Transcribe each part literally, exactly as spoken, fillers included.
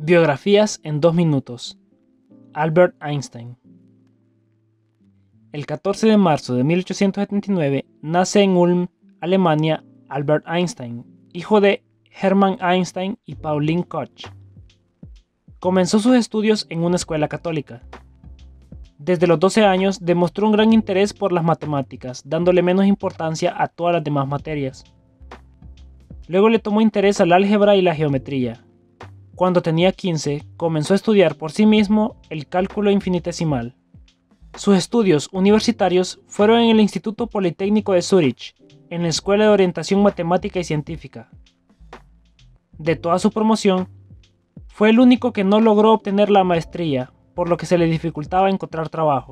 Biografías en dos minutos. Albert Einstein. El catorce de marzo de mil ochocientos setenta y nueve nace en Ulm, Alemania, Albert Einstein, hijo de Hermann Einstein y Pauline Koch. Comenzó sus estudios en una escuela católica. Desde los doce años demostró un gran interés por las matemáticas, dándole menos importancia a todas las demás materias. Luego le tomó interés al álgebra y la geometría. Cuando tenía quince, comenzó a estudiar por sí mismo el cálculo infinitesimal. Sus estudios universitarios fueron en el Instituto Politécnico de Zúrich, en la Escuela de Orientación Matemática y Científica. De toda su promoción, fue el único que no logró obtener la maestría, por lo que se le dificultaba encontrar trabajo.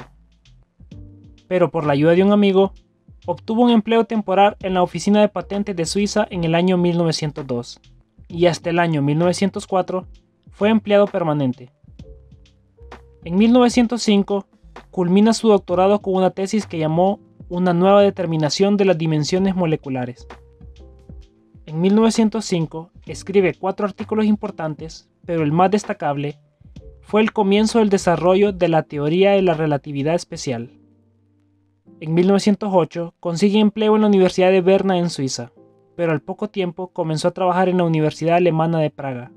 Pero por la ayuda de un amigo, obtuvo un empleo temporal en la Oficina de Patentes de Suiza en el año mil novecientos dos. Y hasta el año mil novecientos cuatro fue empleado permanente. En mil novecientos cinco culmina su doctorado con una tesis que llamó Una nueva determinación de las dimensiones moleculares. En mil novecientos cinco escribe cuatro artículos importantes, pero el más destacable fue el comienzo del desarrollo de la teoría de la relatividad especial. En mil novecientos ocho consigue empleo en la Universidad de Berna en Suiza, pero al poco tiempo comenzó a trabajar en la Universidad Alemana de Praga.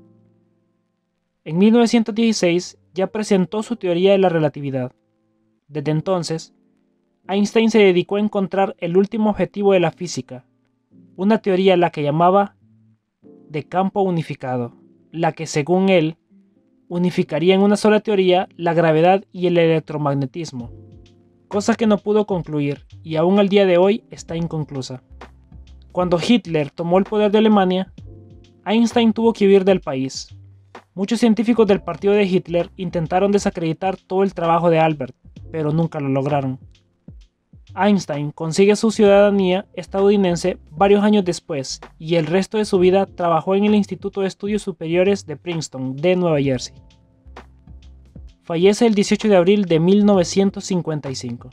En mil novecientos dieciséis ya presentó su teoría de la relatividad. Desde entonces, Einstein se dedicó a encontrar el último objetivo de la física, una teoría a la que llamaba de campo unificado, la que según él unificaría en una sola teoría la gravedad y el electromagnetismo, cosa que no pudo concluir y aún al día de hoy está inconclusa. Cuando Hitler tomó el poder de Alemania, Einstein tuvo que huir del país. Muchos científicos del partido de Hitler intentaron desacreditar todo el trabajo de Albert, pero nunca lo lograron. Einstein consigue su ciudadanía estadounidense varios años después y el resto de su vida trabajó en el Instituto de Estudios Superiores de Princeton de Nueva Jersey. Fallece el dieciocho de abril de mil novecientos cincuenta y cinco.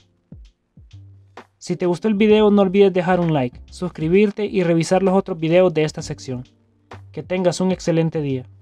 Si te gustó el video, no olvides dejar un like, suscribirte y revisar los otros videos de esta sección. Que tengas un excelente día.